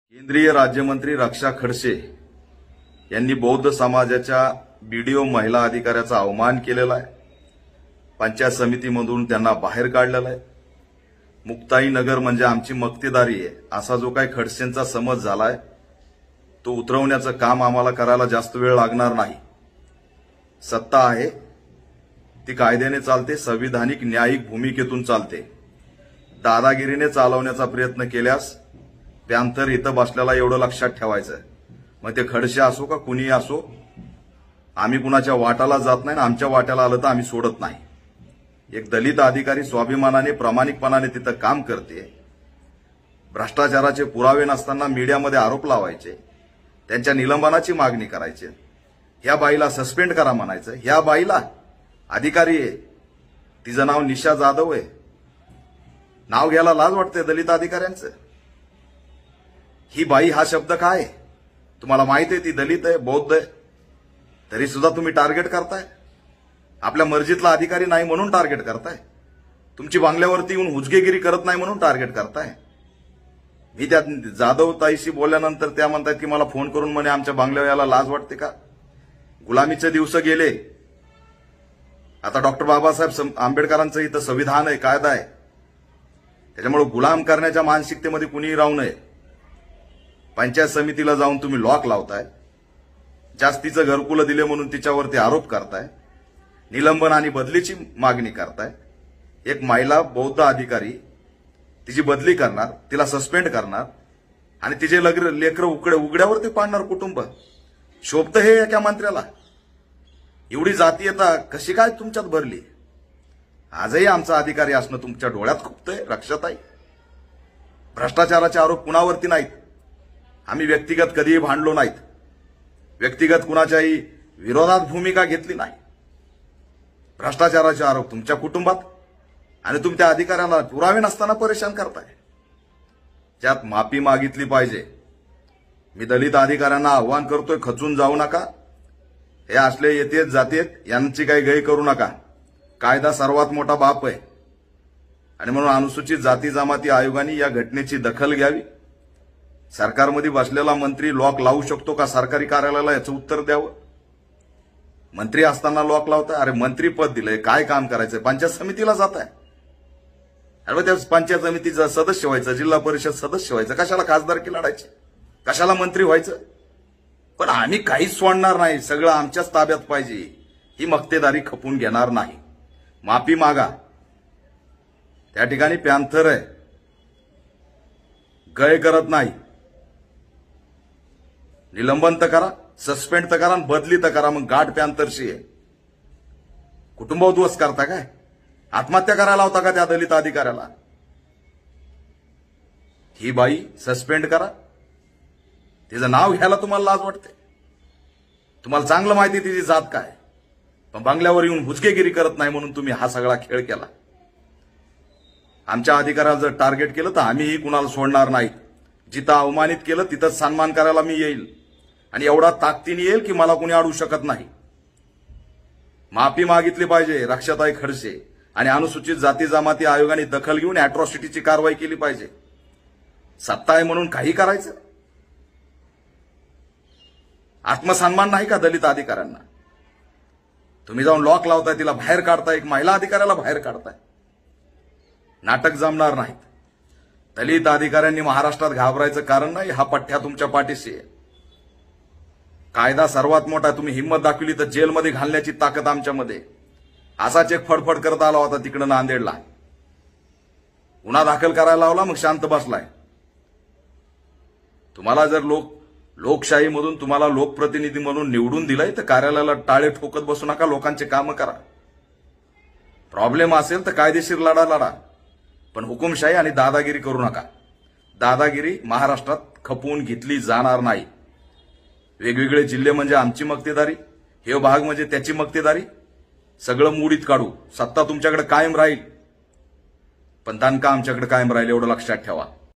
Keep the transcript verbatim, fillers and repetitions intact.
केंद्रीय राज्यमंत्री रक्षा खडसे यांनी बौद्ध समाजाच्या बीडीओ महिला अधिकाऱ्याचा अवमान केलेला आहे। पंचायत समितीमधून त्यांना बाहेर काढलेलं आहे। मुक्ताई नगर म्हणजे आमची मक्तेदारी आहे असा जो काही खडसेंचा समज झालाय तो उतरवण्याचं काम आम्हाला करायला जास्त वेळ लागणार नाही। सत्ता आहे ती कायद्याने चालते, संविधानिक न्यायिक भूमिकेतून चालते। दादागिरीने चालवण्याचा प्रयत्न केल्यास पॅंथर इथं बसल्याला एवढं लक्षात ठेवायचं, मग ते खडसे असो का कुणी असो, आम्ही कुणाच्या वाटाला जात नाही। आमच्या वाट्याला आलं तर आम्ही सोडत नाही। एक दलित अधिकारी स्वाभिमानाने प्रामाणिकपणाने तिथं काम करते। भ्रष्टाचाराचे पुरावे नसताना मीडियामध्ये आरोप लावायचे, त्यांच्या निलंबनाची मागणी करायची, ह्या बाईला सस्पेंड करा म्हणायचं। ह्या बाईला अधिकारी आहे, तिचं नाव निशा जाधव आहे, नाव घ्यायला लाज वाटते दलित अधिकाऱ्यांचं। ही बाई हा शब्द काय आहे तुम्हाला माहिती आहे? ती दलित आहे, बौद्ध आहे, तरी सुद्धा तुम्ही टार्गेट करताय। आपल्या मर्जीतला अधिकारी नाही म्हणून टार्गेट करताय। तुमची बांगल्यावरती येऊन हुजगेगिरी करत नाही म्हणून टार्गेट करताय। मी त्या जाधव ताईशी बोलल्यानंतर त्या म्हणतात की मला फोन करून म्हणे आमच्या बांगल्यावर याला लाज वाटते का? गुलामीचे दिवस गेले, आता डॉक्टर बाबासाहेब आंबेडकरांचं इथं संविधान आहे, कायदा आहे, त्याच्यामुळे गुलाम करण्याच्या मानसिकतेमध्ये कुणीही राहू नये। पंचायत समितीला जाऊन तुम्ही लॉक लावताय, जास्तीचं घरकुलं दिले म्हणून तिच्यावरती आरोप करताय, निलंबन आणि बदलीची मागणी करताय। एक महिला बौद्ध अधिकारी तिची बदली करणार, तिला सस्पेंड करणार आणि तिचे लेकरं उकडे उघड्यावरती पाडणार कुटुंब। शोभतं हे एका मंत्र्याला? एवढी जातीयता कशी काय तुमच्यात भरली? आजही आमचा अधिकारी असणं तुमच्या डोळ्यात खुपतंय रक्षाताई। भ्रष्टाचाराचे आरोप कुणावरती नाहीत, आम्ही व्यक्तिगत कधीही भांडलो नाहीत, व्यक्तिगत कुणाच्याही विरोधात भूमिका घेतली नाही। भ्रष्टाचाराचे आरोप तुमच्या कुटुंबात आणि तुमच्या अधिकाऱ्यांना पुरावे नसताना परेशान करताय, ज्यात माफी मागितली पाहिजे। मी दलित अधिकाऱ्यांना आव्हान करतोय, खचून जाऊ नका। हे असले येतेत जातेत यांची काही गय करू नका। कायदा सर्वात मोठा बाप आहे आणि म्हणून अनुसूचित जाती जमाती आयोगाने या घटनेची दखल घ्यावी। सरकारमध्ये बसलेला मंत्री लॉक लावू शकतो का सरकारी कार्यालयाला, याचं उत्तर द्यावं। मंत्री असताना लॉक लावताय? अरे मंत्री पद दिलंय, काय काम करायचंय? पंचायत समितीला जात आहे, अरे त्या पंचायत समितीचा सदस्य व्हायचं, जिल्हा परिषद सदस्य व्हायचं, कशाला खासदारकी लढायची, कशाला मंत्री व्हायचं? पण आम्ही काहीच सोडणार नाही, सगळं आमच्याच ताब्यात पाहिजे, ही मक्तेदारी खपून घेणार नाही। माफी मागा, त्या ठिकाणी पॅंथर आहे, गय करत नाही। निलंबन तर करा, सस्पेंड तर करा, बदली तर करा, मग गाठ पॅंथरशी आहे। कुटुंब उद्ध्वस्त करता काय? आत्महत्या करायला होता का त्या दलित अधिकाऱ्याला? ही बाई सस्पेंड करा, तिचं नाव घ्यायला तुम्हाला लाज वाटते? तुम्हाला चांगलं माहिती तिची जात काय, पण बंगल्यावर येऊन हुजकेगिरी करत नाही म्हणून तुम्ही हा सगळा खेळ केला। आमच्या अधिकाऱ्याला जर टार्गेट केलं तर आम्हीही कुणाला सोडणार नाही। जिथं अवमानित केलं तिथंच सन्मान करायला मी येईल आणि एवढा ताकदीने येईल की मला कुणी अडवू शकत नाही। माफी मागितली पाहिजे रक्षाताई खडसे आणि अनुसूचित जाती जमाती आयोगाने दखल घेऊन अॅट्रॉसिटीची कारवाई केली पाहिजे। सत्ता आहे म्हणून काही करायचं? आत्मसन्मान नाही का दलित अधिकाऱ्यांना? तुम्ही जाऊन लॉक लावताय, तिला बाहेर काढताय, एक महिला अधिकाऱ्याला बाहेर काढताय। नाटक जमणार नाहीत। दलित अधिकाऱ्यांनी महाराष्ट्रात घाबरायचं कारण नाही, हा पठ्ठ्या तुमच्या पाठीशी आहे। कायदा सर्वात मोठा, तुम्ही हिंमत दाखवली तर जेलमध्ये घालण्याची ताकद आमच्यामध्ये। असाच एक फडफड करत आला होता तिकडे नांदेडला, गुन्हा दाखल करायला लावला, मग शांत बसलाय। तुम्हाला जर लोक लोकशाहीमधून तुम्हाला लोकप्रतिनिधी म्हणून निवडून दिलाय तर कार्यालयाला टाळे ठोकत बसू नका, लोकांचे कामं करा। प्रॉब्लेम असेल तर कायदेशीर लढा लढा, पण हुकुमशाही आणि दादागिरी करू नका। दादागिरी महाराष्ट्रात खपवून घेतली जाणार नाही। वेगवेगळे जिल्हे म्हणजे आमची मक्तेदारी, हे भाग म्हणजे त्याची मक्तेदारी, सगळं मुडीत काढू। सत्ता तुमच्याकडे कायम राहील, पण दणका आमच्याकडे कायम राहील, एवढं लक्षात ठेवा।